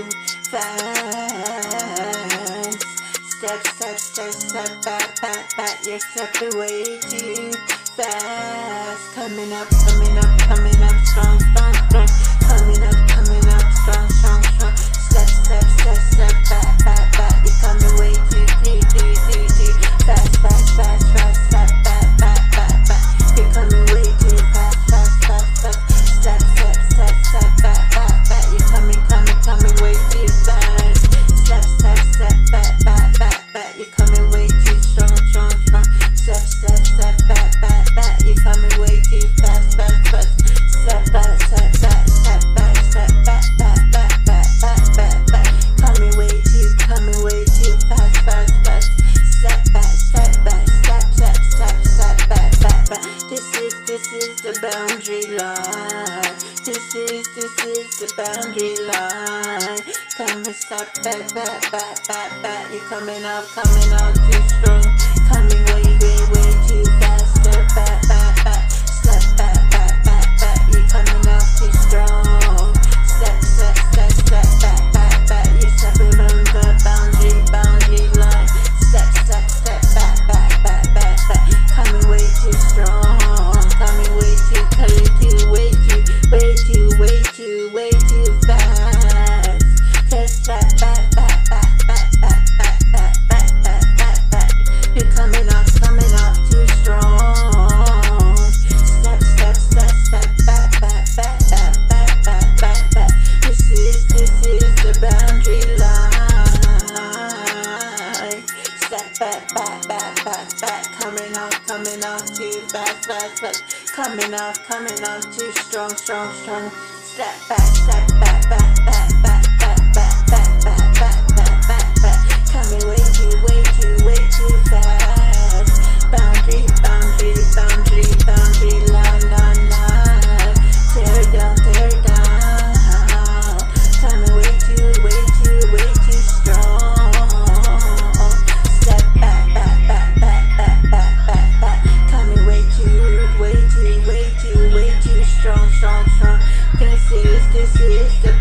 fast. Step, step, step, step, back, back, back. You're stepping way too fast. Coming up, coming up, coming up, strong, strong, strong. Coming up, strong, strong, strong. Step, step, step, step, back, back, back. You're coming way too fast, fast, fast, fast. Step, back, back, back, back. You're coming way too fast, fast, fast, fast. Step, step, step, step, back, back, back. You're coming way too fast. Step, step, step, back, back, back, back. You're coming way too strong, strong, strong. Step, step, step, back, back, back. You're coming way too fast, fast, fast. Step back, step back, step back, step back, back, back, back, back, back, back. Coming way too fast, fast, fast. Step back, step back, step, step, step, step back, back, back. This is the boundary line. This is the boundary line. Come and step back, back, back, back, back. You're coming out too strong. Coming way too fast. Step back, back, back. Step back, back, back, back. You're coming out too strong. Step, step, step, step back, back, back. You're stepping on the boundary line. Step, step, step back, back, back, back, back. Coming way too strong. Coming way too fast. Just step back, back, back, back, back, back, back, back, back, back, back. You're coming off too strong. Step, step, step, step back, back, back, back, back, back, back, back. This is the boundary line. Step back, back, back, back, back. Coming off too fast, fast, fast. Coming off too strong, strong, strong. Step back, back, back, back, back, back, back, back, back, back, back, back, back. Coming way too fast. Boundary line, line, line. Tear down. Coming way too strong. Step back, back, back, back, back, back, back, back. Coming way too strong, strong, strong. This is the